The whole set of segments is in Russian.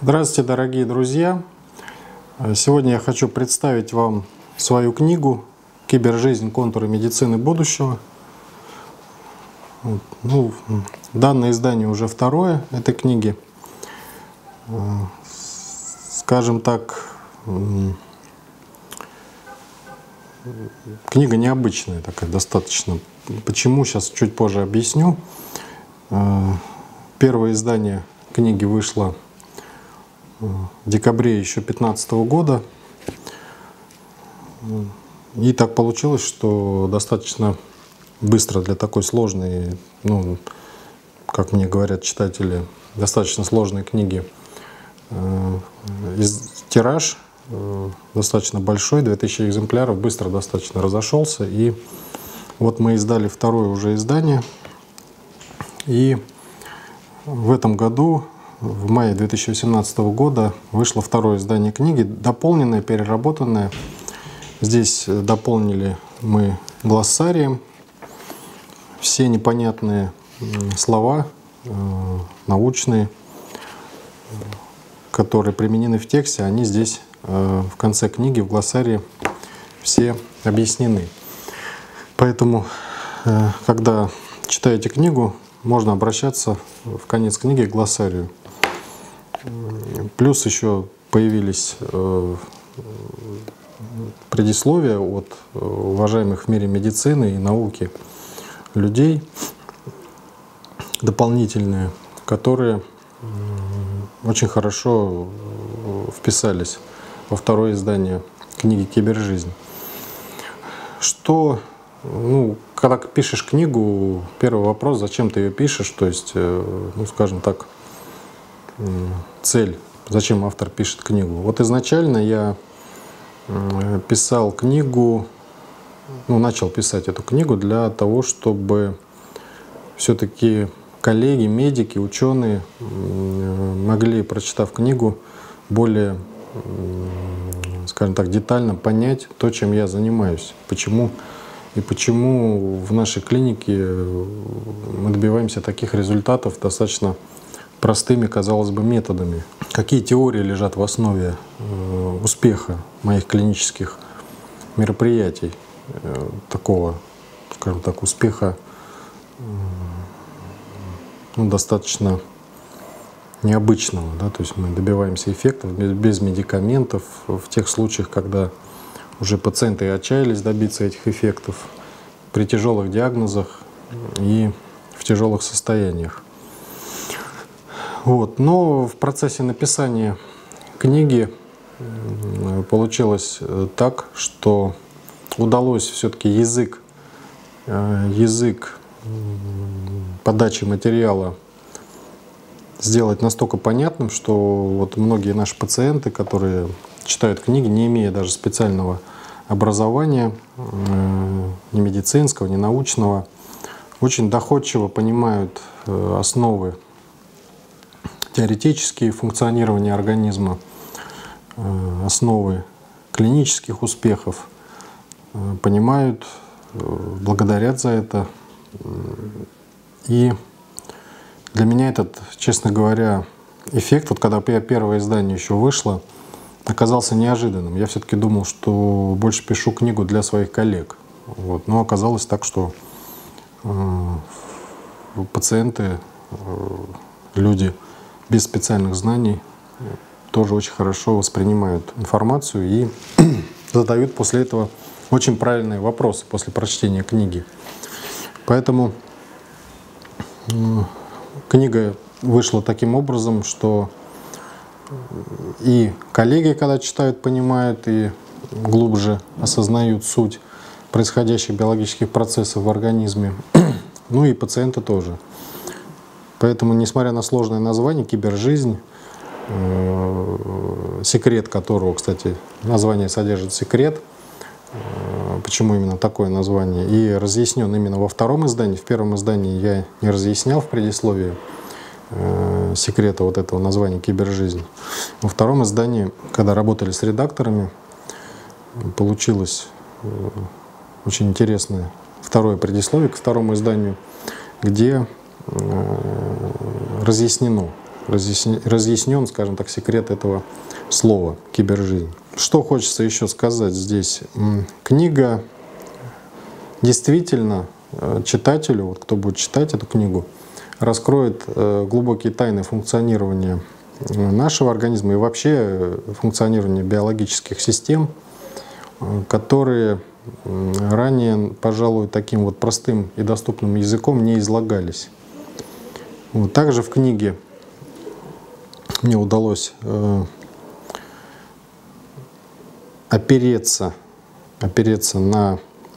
Здравствуйте, дорогие друзья! Сегодня я хочу представить вам свою книгу «Кибержизнь. Контуры медицины будущего». Данное издание уже второе этой книги. Скажем так, книга необычная такая достаточно. Почему? Сейчас чуть позже объясню. Первое издание книги вышло в декабре еще 2015 года. И так получилось, что достаточно быстро для такой сложной, как мне говорят читатели, достаточно сложной книги, тираж достаточно большой, 2000 экземпляров, быстро достаточно разошелся. И вот мы издали второе уже издание. И в этом году, в мае 2018 года, вышло второе издание книги, дополненное, переработанное. Здесь дополнили мы глоссарием все непонятные слова научные, которые применены в тексте, они здесь в конце книги, в глоссарии, все объяснены. Поэтому, когда читаете книгу, можно обращаться в конец книги к глоссарию. Плюс еще появились предисловия от уважаемых в мире медицины и науки людей, дополнительные, которые очень хорошо вписались во второе издание книги «Кибержизнь». Когда пишешь книгу, первый вопрос: зачем ты ее пишешь, то есть, скажем так, цель, зачем автор пишет книгу. Вот изначально я писал книгу, начал писать эту книгу для того, чтобы все-таки коллеги, медики, ученые могли, прочитав книгу, более, скажем так, детально понять то, чем я занимаюсь, почему в нашей клинике мы добиваемся таких результатов достаточно простыми, казалось бы, методами. Какие теории лежат в основе успеха моих клинических мероприятий, такого, скажем так, успеха достаточно необычного, да? То есть мы добиваемся эффектов без медикаментов в тех случаях, когда уже пациенты отчаялись добиться этих эффектов при тяжелых диагнозах и в тяжелых состояниях. Но в процессе написания книги получилось так, что удалось все-таки язык подачи материала сделать настолько понятным, что многие наши пациенты, которые читают книги, не имея даже специального образования, ни медицинского, ни научного, очень доходчиво понимают основы теоретические функционирования организма, основы клинических успехов, понимают, благодарят за это. И для меня этот, честно говоря, эффект, когда первое издание еще вышло, оказался неожиданным. Я все-таки думал, что больше пишу книгу для своих коллег. Но оказалось так, что пациенты, люди без специальных знаний тоже очень хорошо воспринимают информацию и задают после этого очень правильные вопросы после прочтения книги. Поэтому книга вышла таким образом, что и коллеги, когда читают, понимают и глубже осознают суть происходящих биологических процессов в организме, и пациенты тоже. Поэтому, несмотря на сложное название «Кибержизнь», секрет которого, кстати, название содержит секрет, почему именно такое название, и разъяснен именно во втором издании. В первом издании я не разъяснял в предисловии секрета этого названия «Кибержизнь». Во втором издании, когда работали с редакторами, получилось очень интересное второе предисловие к второму изданию, где разъяснено, разъяснен, скажем так, секрет этого слова «кибержизнь». Что хочется еще сказать здесь? Книга действительно читателю, вот кто будет читать эту книгу, раскроет глубокие тайны функционирования нашего организма и вообще функционирования биологических систем, которые ранее, пожалуй, таким вот простым и доступным языком не излагались. Вот. Также в книге мне удалось опереться на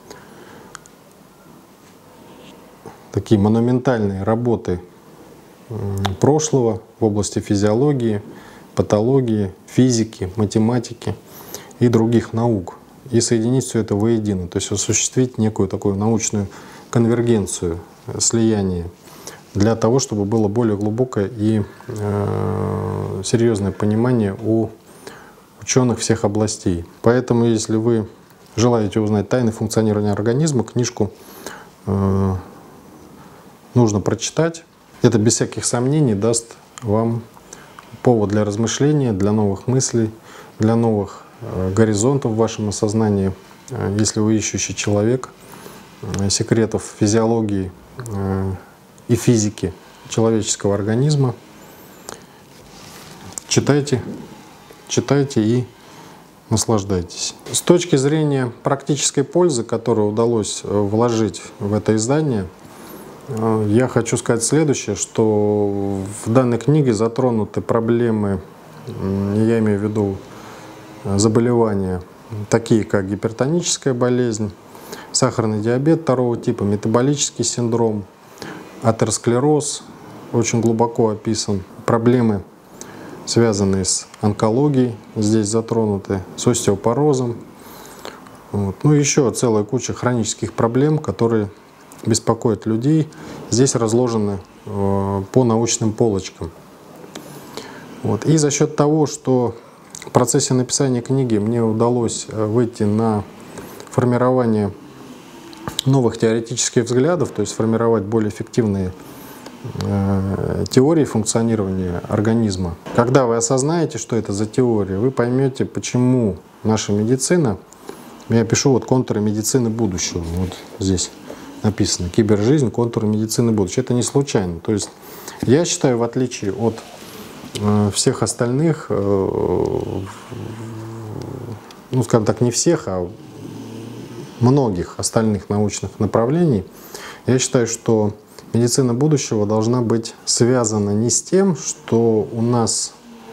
такие монументальные работы прошлого в области физиологии, патологии, физики, математики и других наук, и соединить все это воедино, то есть осуществить некую такую научную конвергенцию, слияние, для того, чтобы было более глубокое и серьезное понимание у ученых всех областей. Поэтому, если вы желаете узнать тайны функционирования организма, книжку нужно прочитать. Это без всяких сомнений даст вам повод для размышления, для новых мыслей, для новых горизонтов в вашем осознании. Если вы ищущий человек, секретов физиологии и физики человеческого организма, читайте и наслаждайтесь. С точки зрения практической пользы, которую удалось вложить в это издание, я хочу сказать следующее, что в данной книге затронуты проблемы, я имею в виду заболевания, такие как гипертоническая болезнь, сахарный диабет второго типа, метаболический синдром, атеросклероз очень глубоко описан, проблемы, связанные с онкологией, здесь затронуты, с остеопорозом. Вот. Ну и еще целая куча хронических проблем, которые беспокоят людей, здесь разложены по научным полочкам. Вот. И за счет того, что в процессе написания книги мне удалось выйти на формирование новых теоретических взглядов, то есть формировать более эффективные теории функционирования организма. Когда вы осознаете, что это за теория, вы поймете, почему наша медицина, я пишу вот контуры медицины будущего, вот здесь написано «Кибержизнь. Контуры медицины будущего». Это не случайно. То есть я считаю, в отличие от всех остальных, ну, скажем так, не всех, а многих остальных научных направлений, я считаю, что медицина будущего должна быть связана не с тем, что у нас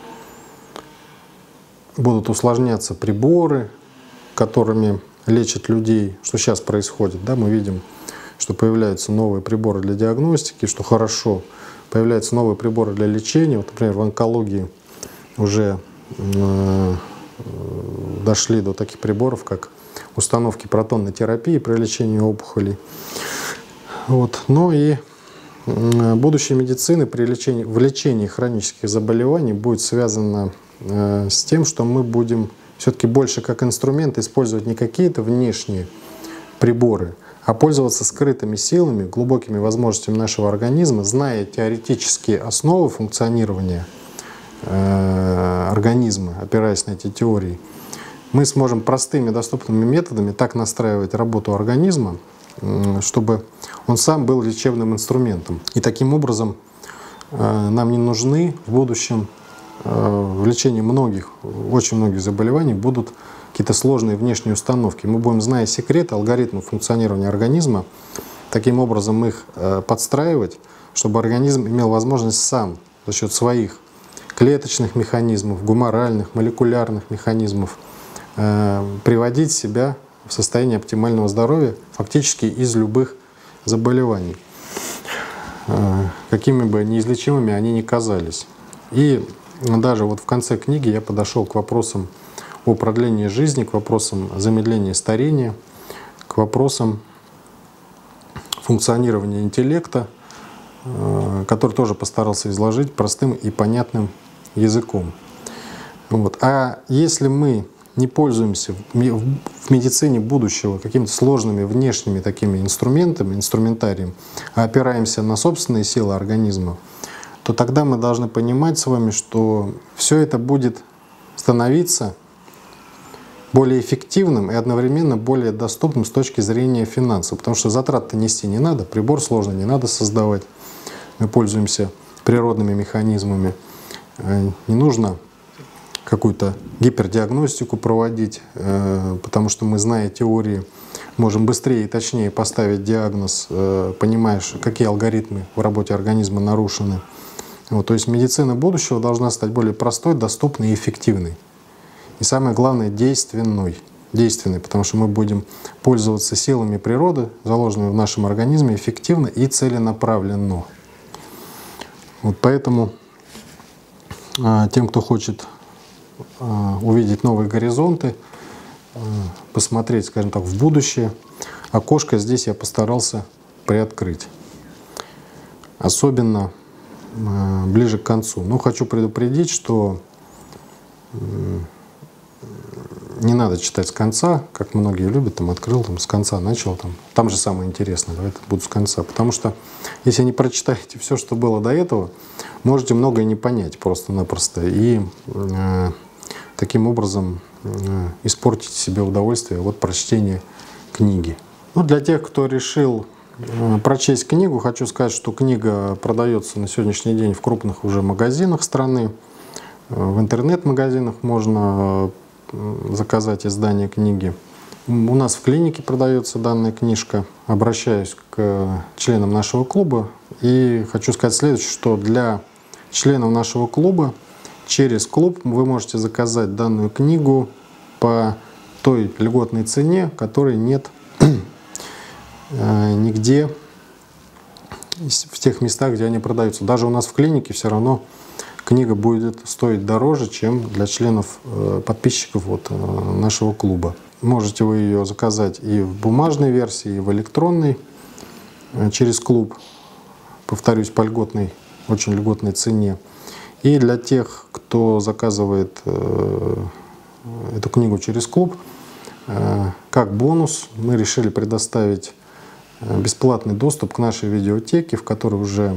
будут усложняться приборы, которыми лечат людей, что сейчас происходит. Да, мы видим, что появляются новые приборы для диагностики, что хорошо, появляются новые приборы для лечения. Вот, например, в онкологии уже дошли до таких приборов, как установки протонной терапии при лечении опухолей. Вот. Но и будущее медицины в лечении хронических заболеваний будет связано с тем, что мы будем все-таки больше как инструмент использовать не какие-то внешние приборы, а пользоваться скрытыми силами, глубокими возможностями нашего организма, зная теоретические основы функционирования организма, опираясь на эти теории. Мы сможем простыми доступными методами так настраивать работу организма, чтобы он сам был лечебным инструментом. И таким образом нам не нужны в будущем в лечении очень многих заболеваний будут какие-то сложные внешние установки. Мы будем, зная секреты, алгоритмы функционирования организма, таким образом их подстраивать, чтобы организм имел возможность сам за счет своих клеточных механизмов, гуморальных, молекулярных механизмов приводить себя в состояние оптимального здоровья фактически из любых заболеваний, какими бы неизлечимыми они ни казались. И даже вот в конце книги я подошел к вопросам о продлении жизни, к вопросам замедления старения, к вопросам функционирования интеллекта, который тоже постарался изложить простым и понятным языком. Вот. А если мы не пользуемся в медицине будущего какими-то сложными внешними такими инструментами, инструментарием, а опираемся на собственные силы организма, то тогда мы должны понимать с вами, что все это будет становиться более эффективным и одновременно более доступным с точки зрения финансов. Потому что затрат-то нести не надо, прибор сложный не надо создавать. Мы пользуемся природными механизмами. Не нужно какую-то гипердиагностику проводить, потому что мы, зная теории, можем быстрее и точнее поставить диагноз, понимаешь, какие алгоритмы в работе организма нарушены. Вот, то есть медицина будущего должна стать более простой, доступной и эффективной. И самое главное, действенной, потому что мы будем пользоваться силами природы, заложенными в нашем организме, эффективно и целенаправленно. Вот поэтому тем, кто хочет увидеть новые горизонты, посмотреть, скажем так, в будущее, окошко здесь я постарался приоткрыть. Особенно ближе к концу. Но хочу предупредить, что не надо читать с конца, как многие любят, там открыл, там с конца начал, там же самое интересное, давайте буду с конца. Потому что если не прочитаете все, что было до этого, можете многое не понять просто-напросто. И таким образом испортить себе удовольствие от прочтения книги. Ну, для тех, кто решил прочесть книгу, хочу сказать, что книга продается на сегодняшний день в крупных уже магазинах страны. В интернет-магазинах можно заказать издание книги. У нас в клинике продается данная книжка. Обращаюсь к членам нашего клуба и хочу сказать следующее, что для членов нашего клуба через клуб вы можете заказать данную книгу по той льготной цене, которой нет нигде в тех местах, где они продаются. Даже у нас в клинике все равно книга будет стоить дороже, чем для членов, подписчиков нашего клуба. Можете вы ее заказать и в бумажной версии, и в электронной через клуб, повторюсь, по льготной, очень льготной цене. И для тех, кто заказывает эту книгу через клуб, как бонус мы решили предоставить бесплатный доступ к нашей видеотеке, в которой уже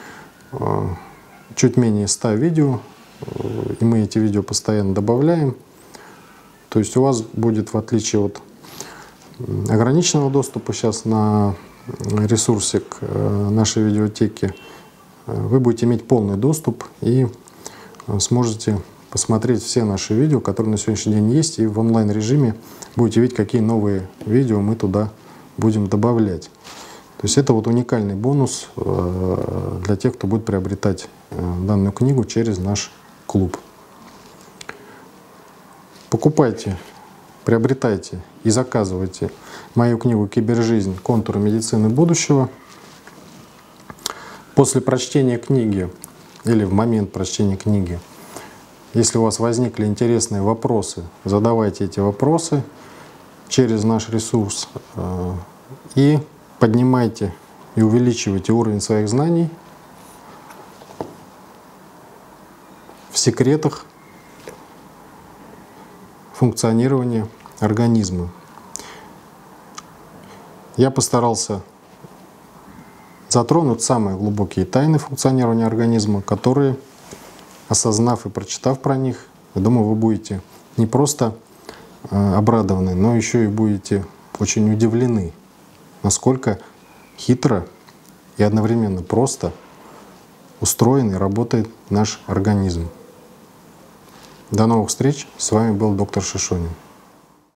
чуть менее 100 видео, и мы эти видео постоянно добавляем. То есть у вас будет, в отличие от ограниченного доступа сейчас на ресурсик нашей видеотеки, вы будете иметь полный доступ и сможете посмотреть все наши видео, которые на сегодняшний день есть, и в онлайн-режиме будете видеть, какие новые видео мы туда будем добавлять. То есть это вот уникальный бонус для тех, кто будет приобретать данную книгу через наш клуб. Покупайте, приобретайте и заказывайте мою книгу «Кибержизнь. Контуры медицины будущего». После прочтения книги или в момент прочтения книги, если у вас возникли интересные вопросы, задавайте эти вопросы через наш ресурс и поднимайте и увеличивайте уровень своих знаний в секретах функционирования организма. Я постарался затронуть самые глубокие тайны функционирования организма, которые, осознав и прочитав про них, я думаю, вы будете не просто обрадованы, но еще и будете очень удивлены, насколько хитро и одновременно просто устроен и работает наш организм. До новых встреч! С вами был доктор Шишонин.